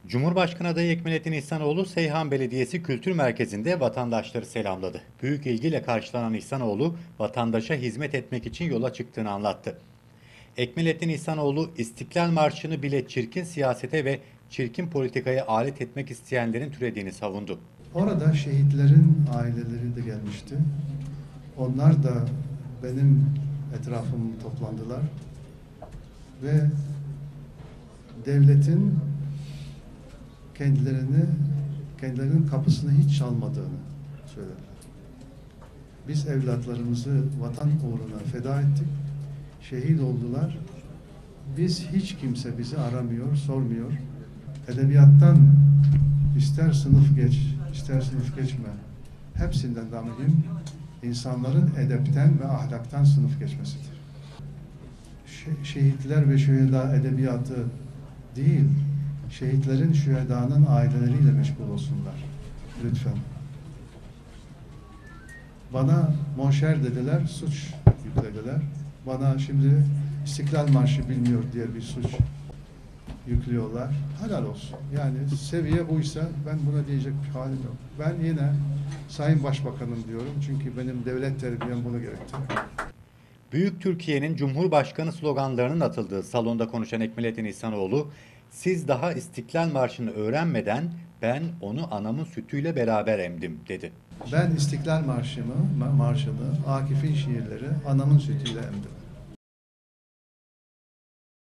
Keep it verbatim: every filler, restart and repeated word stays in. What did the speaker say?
Cumhurbaşkanı adayı Ekmelettin İhsanoğlu, Seyhan Belediyesi Kültür Merkezi'nde vatandaşları selamladı. Büyük ilgiyle karşılanan İhsanoğlu, vatandaşa hizmet etmek için yola çıktığını anlattı. Ekmelettin İhsanoğlu, İstiklal Marşı'nı bile çirkin siyasete ve çirkin politikaya alet etmek isteyenlerin türediğini savundu. Orada şehitlerin aileleri de gelmişti. Onlar da benim etrafıma toplandılar ve devletin kendilerini kendilerinin kapısını hiç çalmadığını söylediler. Biz evlatlarımızı vatan uğruna feda ettik. Şehit oldular. Biz hiç kimse bizi aramıyor, sormuyor. Edebiyattan ister sınıf geç, ister sınıf geçme. Hepsinden daha mühim insanların edepten ve ahlaktan sınıf geçmesidir. Şehitler ve şüheda edebiyatı değil, şehitlerin, şühedanın aileleriyle meşgul olsunlar. Lütfen. Bana monşer dediler, suç yüklediler. Bana şimdi İstiklal Marşı bilmiyor diye bir suç yüklüyorlar. Helal olsun. Yani seviye buysa ben buna diyecek bir halim yok. Ben yine Sayın Başbakanım diyorum. Çünkü benim devlet terbiyem bunu gerektiriyor. Büyük Türkiye'nin Cumhurbaşkanı sloganlarının atıldığı salonda konuşan Ekmelettin İhsanoğlu, "Siz daha İstiklal Marşı'nı öğrenmeden ben onu anamın sütüyle beraber emdim," dedi. Ben İstiklal Marşı'nı, marşını, Akif'in şiirleri anamın sütüyle emdim.